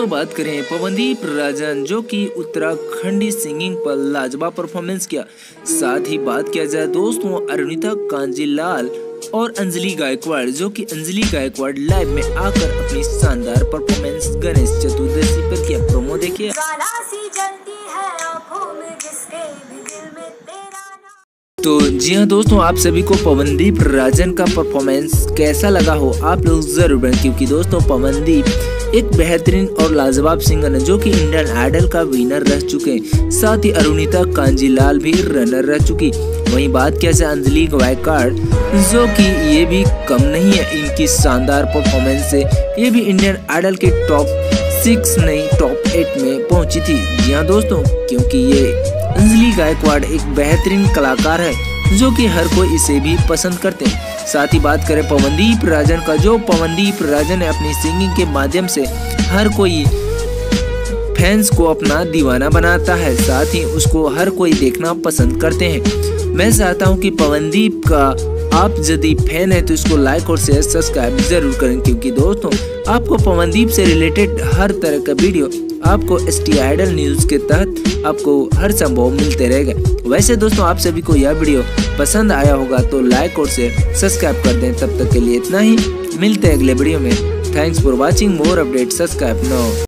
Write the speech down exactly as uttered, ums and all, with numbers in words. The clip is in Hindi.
दोस्तों बात करें पवनदीप राजन जो कि उत्तराखंडी सिंगिंग पर लाजवाब परफॉर्मेंस किया। साथ ही बात किया जाए दोस्तों अरुणिता कांजीलाल और अंजलि गायकवाड़ जो कि अंजलि गायकवाड़ लाइव में आकर अपनी शानदार परफॉर्मेंस गणेश चतुर्दशी पर किया। प्रोमो देखिए। तो जी हाँ दोस्तों, आप सभी को पवनदीप राजन का परफॉर्मेंस कैसा लगा हो आप लोग जरूर बताएं, क्योंकि दोस्तों पवनदीप एक बेहतरीन और लाजवाब सिंगर है जो कि इंडियन आइडल का विनर रह चुके हैं। साथ ही अरुणिता कांजीलाल भी रनर रह चुकी। वहीं बात किया जाए अंजलि गायकवाड़ जो कि ये भी कम नहीं है, इनकी शानदार परफॉर्मेंस से ये भी इंडियन आइडल के टॉप सिक्स नहीं टॉप एट में पहुंची थी। जी हाँ दोस्तों, क्योंकि ये अंजलि गायकवाड़ एक बेहतरीन कलाकार है जो कि हर कोई इसे भी पसंद करते हैं। साथ ही बात करें पवनदीप राजन का, जो पवनदीप राजन ने अपनी सिंगिंग के माध्यम से हर कोई फैंस को अपना दीवाना बनाता है। साथ ही उसको हर कोई देखना पसंद करते हैं। मैं चाहता हूं कि पवनदीप का आप यदि फैन है तो इसको लाइक और शेयर सब्सक्राइब जरूर करें, क्योंकि दोस्तों आपको पवनदीप से रिलेटेड हर तरह का वीडियो आपको एस टी आइडल न्यूज के तहत आपको हर संभव मिलते रहेगा। वैसे दोस्तों आप सभी को यह वीडियो पसंद आया होगा तो लाइक और शेयर सब्सक्राइब कर दें। तब तक के लिए इतना ही, मिलते हैं अगले वीडियो में। Thanks for watching more update, subscribe now.